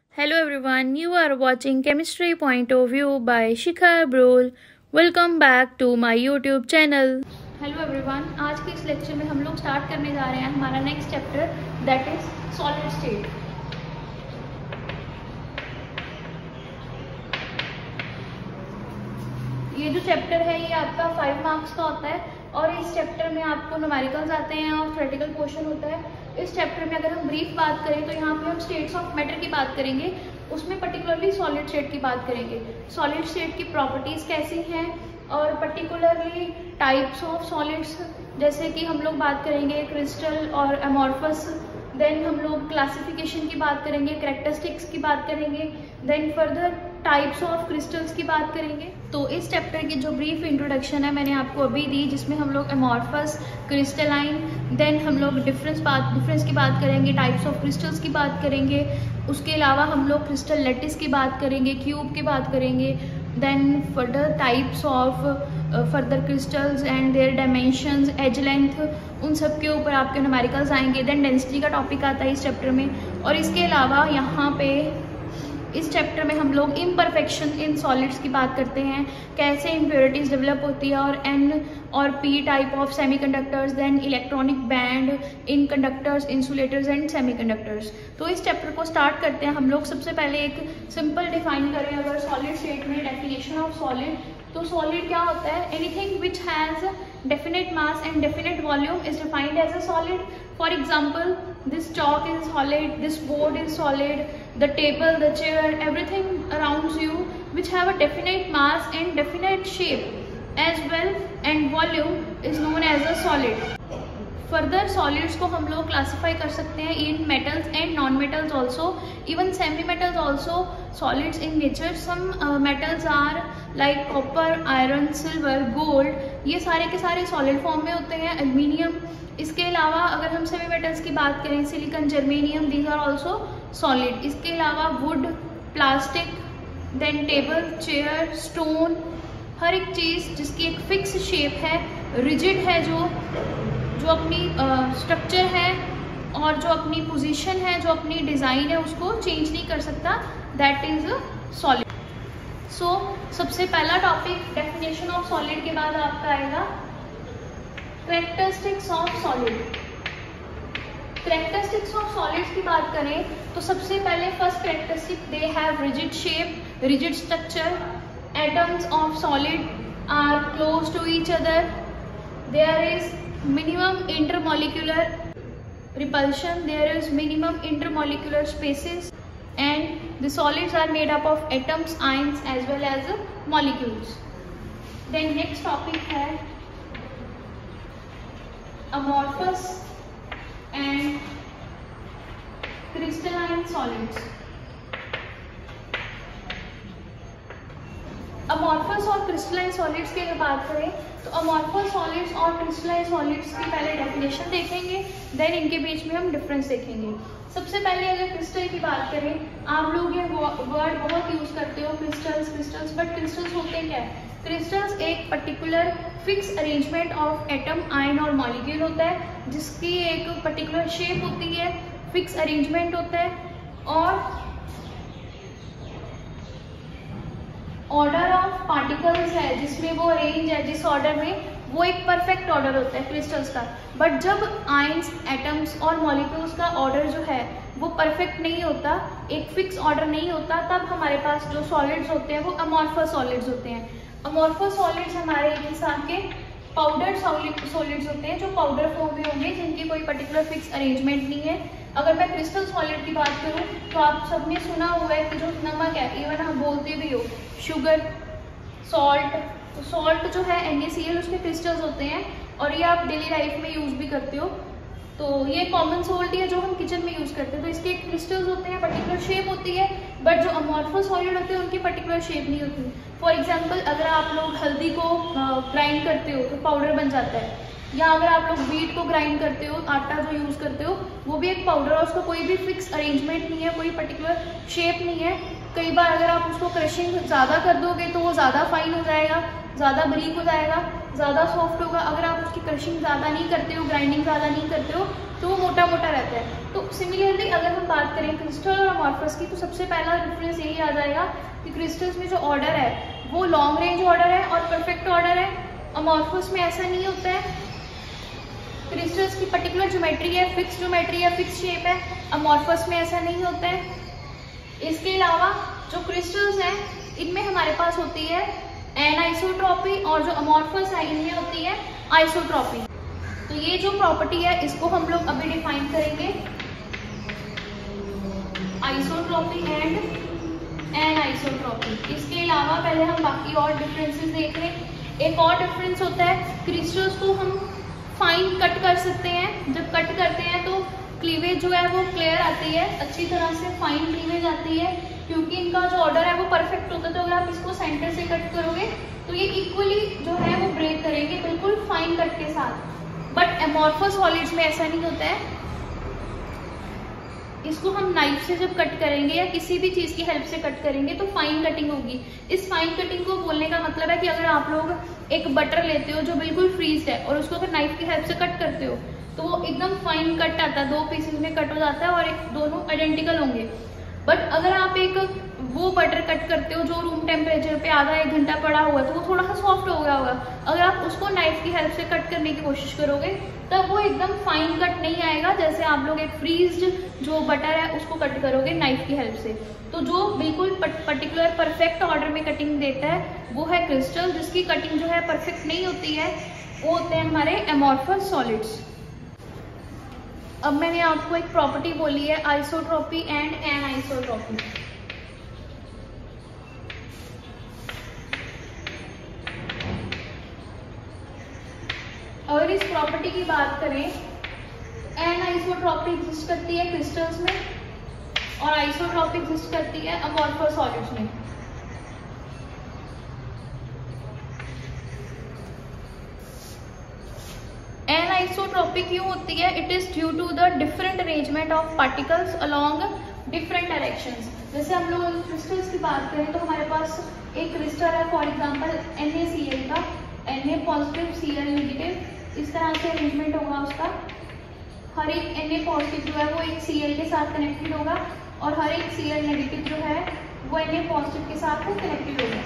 Hello everyone, you are watching Chemistry Point of View by Shikhar Brol. Welcome back to my YouTube channel. Hello everyone, आज के इस lecture में हम लोग start करने जा रहे हैं हमारा next chapter that is solid state. ये जो चैप्टर है ये आपका 5 मार्क्स का होता है और इस चैप्टर में आपको न्यूमेरिकल्स आते हैं और थ्योरेटिकल पोर्शन होता है। इस चैप्टर में अगर हम ब्रीफ बात करें तो यहाँ पे हम स्टेट्स ऑफ मैटर की बात करेंगे, उसमें पर्टिकुलरली सॉलिड स्टेट की बात करेंगे। सॉलिड स्टेट की प्रॉपर्टीज कैसी हैं और पर्टिकुलरली टाइप्स ऑफ सॉलिड्स, जैसे कि हम लोग बात करेंगे क्रिस्टल और अमॉर्फस। देन हम लोग क्लासिफिकेशन की बात करेंगे, कैरेक्टरिस्टिक्स की बात करेंगे, then further types of crystals की बात करेंगे। तो इस चैप्टर की जो ब्रीफ इंट्रोडक्शन है मैंने आपको अभी दी, जिसमें हम लोग अमॉर्फस, क्रिस्टलाइन, देन हम लोग डिफरेंस की बात करेंगे, टाइप्स ऑफ क्रिस्टल्स की बात करेंगे। उसके अलावा हम लोग क्रिस्टल लैटिस की बात करेंगे, क्यूब की बात करेंगे, then further types of further crystals and their dimensions, edge length, उन सब के ऊपर आपके न्यूमेरिकल्स आएंगे। देन डेंसिटी का टॉपिक आता है इस चैप्टर में। और इसके अलावा यहाँ पे इस चैप्टर में हम लोग इम्परफेक्शन इन सॉलिड्स की बात करते हैं, कैसे इम्प्योरिटीज डेवलप होती है, और एन और P type of semiconductors, then electronic band in conductors, insulators and semiconductors. तो इस चैप्टर को स्टार्ट करते हैं हम लोग। सबसे पहले एक सिंपल डिफाइन करें अगर सॉलिड स्टेट में, डेफिनेशन ऑफ सॉलिड, तो सॉलिड क्या होता है? Anything which has definite mass and definite volume is defined as a solid. For example, this chalk is solid, this board is solid, the table, the chair, everything around you which have a definite mass and definite shape as well and volume is known as a solid. Further solids को हम लोग classify कर सकते हैं in metals and non metals also, even semi metals also solids in nature. Some metals are like copper, iron, silver, gold, ये सारे के सारे सॉलिड फॉर्म में होते हैं, एल्यूमिनियम। इसके अलावा अगर हम सेमी मेटल्स की बात करें, silicon, germanium, these are also solid. इसके अलावा wood, plastic, then table, chair, stone, हर एक चीज़ जिसकी एक फिक्स शेप है, रिजिड है, जो अपनी स्ट्रक्चर है और जो अपनी पोजीशन है, जो अपनी डिज़ाइन है, उसको चेंज नहीं कर सकता, दैट इज सॉलिड। सो सबसे पहला टॉपिक डेफिनेशन ऑफ सॉलिड के बाद आपका आएगा characteristics of solid. Characteristics of solids की बात करें तो सबसे पहले first characteristic, they have rigid shape, rigid structure, atoms of solid are close to each other, there is minimum intermolecular repulsion, there is minimum intermolecular spaces, and the solids are made up of atoms, ions as well as molecules. Then next topic है amorphous and crystalline solids. Amorphous और crystalline solids की अगर बात करें तो amorphous solids और crystalline solids की पहले डेफिनेशन देखेंगे, देन इनके बीच में हम डिफरेंस देखेंगे। सबसे पहले अगर क्रिस्टल की बात करें, आप लोग ये वर्ड बहुत यूज करते हो, क्रिस्टल्स क्रिस्टल्स, बट क्रिस्टल्स होते क्या है? क्रिस्टल्स एक particular fix arrangement of atom, ion और मॉलिक्यूल होता है, जिसकी एक पर्टिकुलर शेप होती है, फिक्स अरेंजमेंट होता है, और ऑर्डर ऑफ पार्टिकल्स है जिसमें वो अरेंज है, जिस ऑर्डर में, वो एक परफेक्ट ऑर्डर होता है क्रिस्टल्स का। बट जब आयंस, एटम्स और मॉलिक्यूल्स का ऑर्डर जो है वो परफेक्ट नहीं होता, एक फिक्स ऑर्डर नहीं होता, तब हमारे पास जो सॉलिड्स होते हैं वो अमॉर्फस सॉलिड्स होते हैं। अमॉर्फस सॉलिड्स हमारे एक हिसाब के पाउडर सॉलिड्स होते हैं, जो पाउडर फॉर्म में होंगे, जिनकी कोई पर्टिकुलर फिक्स अरेंजमेंट नहीं है। अगर मैं क्रिस्टल सॉलिड की बात करूं तो आप सबने सुना हुआ है कि जो नमक है, इवन हम बोलते भी हो शुगर, सॉल्ट, तो सॉल्ट जो है NaCl, उसके क्रिस्टल्स होते हैं और ये आप डेली लाइफ में यूज भी करते हो। तो ये कॉमन सॉल्ट है जो हम किचन में यूज करते हैं, तो इसके क्रिस्टल्स होते हैं, पर्टिकुलर शेप होती है, बट जो अमॉर्फस सॉलिड होते हैं उनकी पर्टिकुलर शेप नहीं होती। फॉर एग्जाम्पल, अगर आप लोग हल्दी को ग्राइंड करते हो तो पाउडर बन जाता है, या अगर आप लोग व्हीट को ग्राइंड करते हो, आटा जो यूज करते हो, वो भी एक पाउडर है, उसका कोई भी फिक्स अरेंजमेंट नहीं है, कोई पर्टिकुलर शेप नहीं है। कई बार अगर आप उसको क्रशिंग ज़्यादा कर दोगे तो वो ज़्यादा फाइन हो जाएगा, ज़्यादा बारीक हो जाएगा, ज़्यादा सॉफ्ट होगा। अगर आप उसकी क्रशिंग ज़्यादा नहीं करते हो, ग्राइंडिंग ज़्यादा नहीं करते हो, तो वो मोटा मोटा रहता है। तो सिमिलरली अगर हम बात करें क्रिस्टल और अमॉर्फस की, तो सबसे पहला डिफरेंस यही आ जाएगा कि क्रिस्टल्स में जो ऑर्डर है वो लॉन्ग रेंज ऑर्डर है और परफेक्ट ऑर्डर है। अमॉर्फस में ऐसा नहीं होता है। क्रिस्टल्स की पर्टिकुलर ज्योमेट्री है, फिक्स ज्योमेट्री है, फिक्स शेप है। अमॉर्फस में ऐसा नहीं होता है। इसके अलावा जो क्रिस्टल्स हैं इनमें हमारे पास होती है एनआइसोट्रॉपी और जो अमॉर्फस है इनमें होती है आइसोट्रॉपी। तो ये जो प्रॉपर्टी है इसको हम लोग अभी डिफाइन करेंगे, आइसोट्रॉपी एंड एनआइसोट्रॉपी। इसके अलावा पहले हम बाकी और डिफरेंसेस देख लें। एक और डिफरेंस होता है, क्रिस्टल्स को हम फाइन कट कर सकते हैं। जब कट करते हैं तो क्लीवेज जो है वो क्लियर आती है, अच्छी तरह से फाइन क्लीवेज आती है, क्योंकि इनका जो ऑर्डर है वो परफेक्ट होता है। तो अगर आप इसको सेंटर से कट करोगे तो ये इक्वली जो है वो ब्रेक करेंगे, बिल्कुल फाइन कट के साथ। बट अमॉर्फस सॉलिड्स में ऐसा नहीं होता है। इसको हम नाइफ से जब कट करेंगे या किसी भी चीज की हेल्प से कट करेंगे तो फाइन कटिंग होगी। इस फाइन कटिंग को बोलने का मतलब है कि अगर आप लोग एक बटर लेते हो जो बिल्कुल फ्रीज है और उसको अगर नाइफ की हेल्प से कट करते हो तो वो एकदम फाइन कट आता है, 2 पीसेज में कट हो जाता है और एक दोनों आइडेंटिकल होंगे। बट अगर आप एक वो बटर कट करते हो जो रूम टेम्परेचर पे आधा 1 घंटा पड़ा हुआ तो वो थोड़ा सा सॉफ्ट हो गया होगा। अगर आप उसको नाइफ की हेल्प से कट करने की कोशिश करोगे तब वो एकदम फाइन कट नहीं आएगा, जैसे आप लोग एक फ्रीज्ड जो बटर है उसको कट करोगे नाइफ की हेल्प से। तो जो बिल्कुल पर्टिकुलर परफेक्ट ऑर्डर में कटिंग देता है वो है क्रिस्टल। जिसकी कटिंग जो है परफेक्ट नहीं होती है वो होते हैं हमारे अमॉर्फस सॉलिड्स। अब मैंने आपको एक प्रॉपर्टी बोली है आइसोट्रॉपी एंड एनआइसोट्रॉपी। अगर इस प्रॉपर्टी की बात करें, एनआइसोट्रॉपी एग्जिस्ट करती है क्रिस्टल्स में और आइसोट्रॉपी एग्जिस्ट करती है अमॉर्फस सॉलिड्स में। एनआइसोट्रॉपी क्यों होती है? It is due to the different arrangement of particles along different directions. जैसे हम लोग क्रिस्टल्स की बात करें तो हमारे पास एक क्रिस्टल है फॉर एग्जांपल NaCl का, Na पॉजिटिव Cl नेगेटिव, इस तरह से अरेंजमेंट होगा उसका। हर एक Na पॉजिटिव जो है वो एक Cl के साथ कनेक्टेड होगा और हर एक Cl नेगेटिव जो है वो Na पॉजिटिव के साथ कनेक्टेड होगा।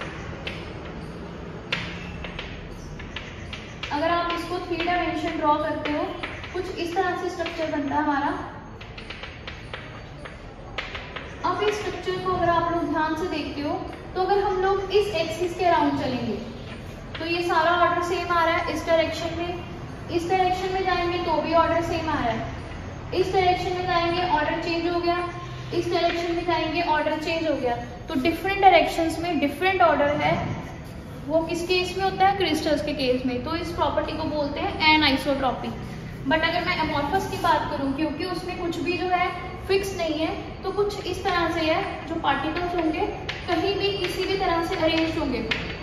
अगर आप इसको 3 डायमेंशन ड्रॉ करते हो कुछ इस तरह से स्ट्रक्चर बनता है हमारा। अब इस स्ट्रक्चर को अगर आप लोग ध्यान से देखते हो तो अगर हम लोग इस एक्सिस के अराउंड चलेंगे तो ये सारा ऑर्डर सेम आ रहा है इस डायरेक्शन में। इस डायरेक्शन में जाएंगे तो भी ऑर्डर सेम आ रहा है। इस डायरेक्शन में जाएंगे ऑर्डर चेंज हो गया, इस डायरेक्शन में जाएंगे ऑर्डर चेंज हो गया। तो डिफरेंट डायरेक्शंस में डिफरेंट ऑर्डर है। वो किस केस में होता है? क्रिस्टल्स के केस में। तो इस प्रॉपर्टी को बोलते हैं एनआइसोट्रॉपी। बट अगर मैं अमॉर्फस की बात करूं, क्योंकि उसमें कुछ भी जो है फिक्स नहीं है, तो कुछ इस तरह से है, जो पार्टिकल्स होंगे कहीं भी किसी भी तरह से अरेंज होंगे।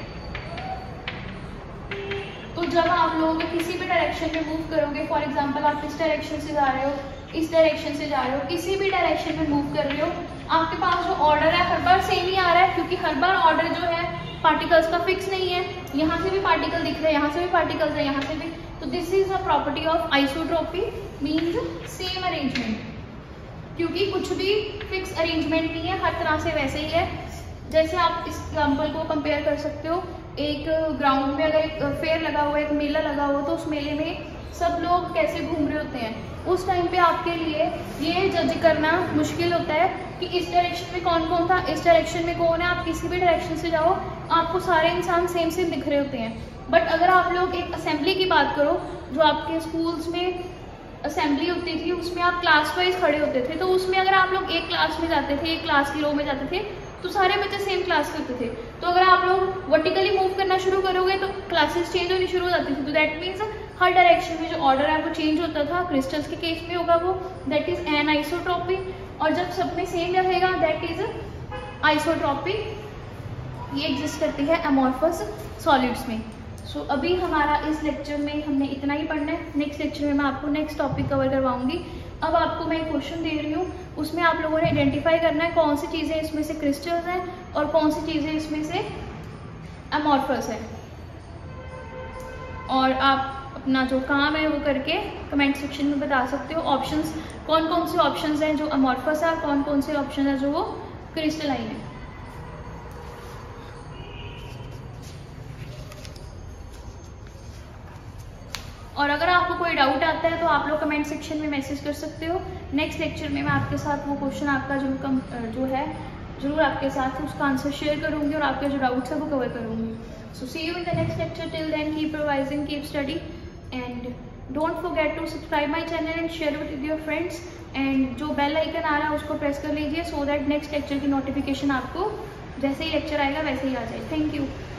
तो जब आप लोग किसी भी डायरेक्शन में मूव करोगे, फॉर एग्जांपल आप इस डायरेक्शन से जा रहे हो, इस डायरेक्शन से जा रहे हो, किसी भी डायरेक्शन में मूव कर रहे हो, आपके पास जो ऑर्डर है हर बार सेम ही आ रहा है, क्योंकि हर बार ऑर्डर जो है पार्टिकल्स का फिक्स नहीं है। यहाँ से भी पार्टिकल दिख रहे हैं, यहाँ से भी पार्टिकल्स है, यहाँ से भी। तो this is a property of isotropy, means same arrangement, क्योंकि कुछ भी फिक्स अरेंजमेंट नहीं है, हर तरह से वैसे ही है। जैसे आप इस एग्जाम्पल को कंपेयर कर सकते हो, एक ग्राउंड में अगर एक फेयर लगा हुआ है, एक मेला लगा हुआ, तो उस मेले में सब लोग कैसे घूम रहे होते हैं। उस टाइम पे आपके लिए ये जज करना मुश्किल होता है कि इस डायरेक्शन में कौन कौन था, इस डायरेक्शन में कौन है। आप किसी भी डायरेक्शन से जाओ, आपको सारे इंसान सेम सेम दिख रहे होते हैं। बट अगर आप लोग एक असेंबली की बात करो, जो आपके स्कूल्स में असेंबली होती थी, उसमें आप क्लास वाइज खड़े होते थे, तो उसमें अगर आप लोग एक क्लास में जाते थे, एक क्लास की रो में जाते थे, तो सारे बच्चे सेम क्लास के होते थे। तो अगर आप लोग वर्टिकली मूव करना शुरू करोगे तो क्लासेस चेंज होनी शुरू हो जाती थी। तो दैट मीन्स हर डायरेक्शन में जो ऑर्डर है वो चेंज होता था। क्रिस्टल्स के केस में होगा वो, दैट इज एनआइसोट्रॉपी। और जब सब में सेम रहेगा, दैट इज आइसोट्रॉपी। ये एग्जिस्ट करती है अमॉर्फस सॉलिड्स में। सो अभी हमारा इस लेक्चर में हमने इतना ही पढ़ना है। नेक्स्ट लेक्चर में मैं आपको नेक्स्ट टॉपिक कवर करवाऊंगी। अब आपको मैं क्वेश्चन दे रही हूँ, उसमें आप लोगों ने आइडेंटिफाई करना है कौन सी चीज़ें इसमें से क्रिस्टल्स हैं और कौन सी चीज़ें इसमें से अमॉर्फस है। और आप अपना जो काम है वो करके कमेंट सेक्शन में बता सकते हो। ऑप्शंस कौन कौन से ऑप्शंस हैं जो अमॉर्फस है, कौन कौन से ऑप्शन है जो वो क्रिस्टलाइन है। और अगर आपको कोई डाउट आता है तो आप लोग कमेंट सेक्शन में मैसेज कर सकते हो। नेक्स्ट लेक्चर में मैं आपके साथ वो क्वेश्चन आपका जो है जरूर आपके साथ उसका आंसर शेयर करूंगी और आपके जो डाउट्स है वो कवर करूंगी। So see you in the next lecture, till then keep revising, keep study and don't forget to subscribe my channel and share it with your friends. And जो bell icon आ रहा है उसको press कर लीजिए so that next lecture की notification आपको जैसे ही लेक्चर आएगा वैसे ही आ जाए। Thank you.